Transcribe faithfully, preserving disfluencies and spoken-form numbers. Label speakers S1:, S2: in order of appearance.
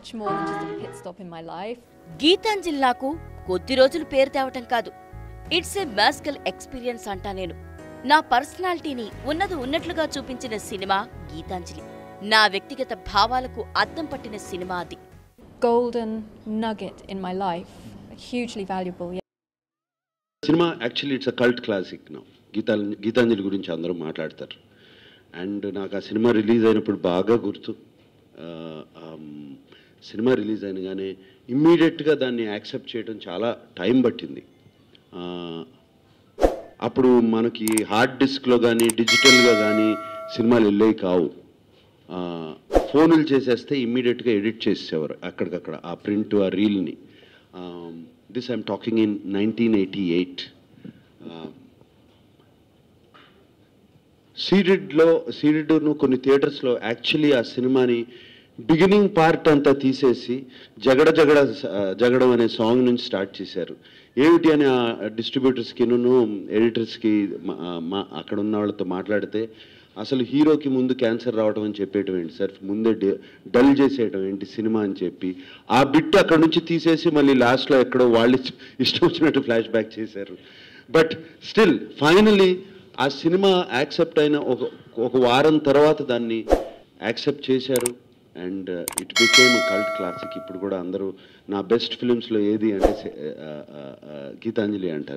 S1: much more than just a pit stop in my life.
S2: Gitanjali నాకు కొద్ది రోజులు పేరు తేవటం కాదు, ఇట్స్ ఏ మ్యాజికల్ ఎక్స్పీరియన్స్ అంటా నేను. నా పర్సనాలిటీని ఉన్నది ఉన్నట్లుగా చూపించిన సినిమా గీతాంజలి. నా వ్యక్తిగత భావాలకు అద్దం పట్టిన సినిమా అది.
S1: Golden nugget in my life, hugely valuable. Yeah.
S3: Cinema actually it's a cult classic now. Geetha Geethanjali గురించి అందరూ మాట్లాడతారు. అండ్ నాకు ఆ సినిమా రిలీజ్ అయినప్పుడు బాగా గుర్తు. సినిమా రిలీజ్ అయినగానే ఇమ్మీడియట్గా దాన్ని యాక్సెప్ట్ చేయడం చాలా టైం పట్టింది. అప్పుడు మనకి హార్డ్ డిస్క్లో కానీ డిజిటల్గా కానీ సినిమాలు వెళ్ళేవి కావు. ఫోనులు చేసేస్తే ఇమ్మీడియట్గా ఎడిట్ చేసేవారు అక్కడికక్కడ ఆ ప్రింట్ ఆ రీల్ని. This I'm talking in nineteen eighty eight. సీడెడ్లో సీడెడ్ను కొన్ని థియేటర్స్లో యాక్చువల్లీ ఆ సినిమాని బిగినింగ్ పార్ట్ అంతా తీసేసి జగడ జగడ జగడం అనే సాంగ్ నుంచి స్టార్ట్ చేశారు. ఏమిటి అని ఆ డిస్ట్రిబ్యూటర్స్కిను ఎడిటర్స్కి మా అక్కడ ఉన్న వాళ్ళతో మాట్లాడితే, అసలు హీరోకి ముందు క్యాన్సర్ రావడం అని చెప్పేయటం ఏంటి సార్, ముందే డల్ చేసేయటం ఏంటి సినిమా అని చెప్పి ఆ బిట్ అక్కడ నుంచి తీసేసి మళ్ళీ లాస్ట్లో ఎక్కడో వాళ్ళు ఇష్టం వచ్చినట్టు ఫ్లాష్ బ్యాక్ చేశారు. బట్ స్టిల్ ఫైనలీ ఆ సినిమా యాక్సెప్ట్ అయిన ఒక ఒక వారం తర్వాత దాన్ని యాక్సెప్ట్ చేశారు. And it became cult classic. ఇప్పుడు కూడా అందరూ నా బెస్ట్ ఫిలిమ్స్లో ఏది అంటే గీతాంజలి అంటారు.